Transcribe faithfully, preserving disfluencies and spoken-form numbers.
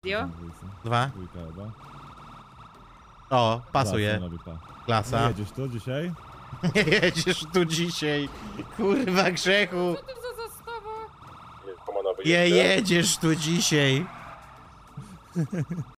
Dio? Dwa. Dwójka chyba. O, pasuje. Klasa, nabita. Nie Klasa. jedziesz tu dzisiaj? Nie jedziesz tu dzisiaj. Kurwa grzechu. Co to za zastawa? Nie jedziesz tu dzisiaj.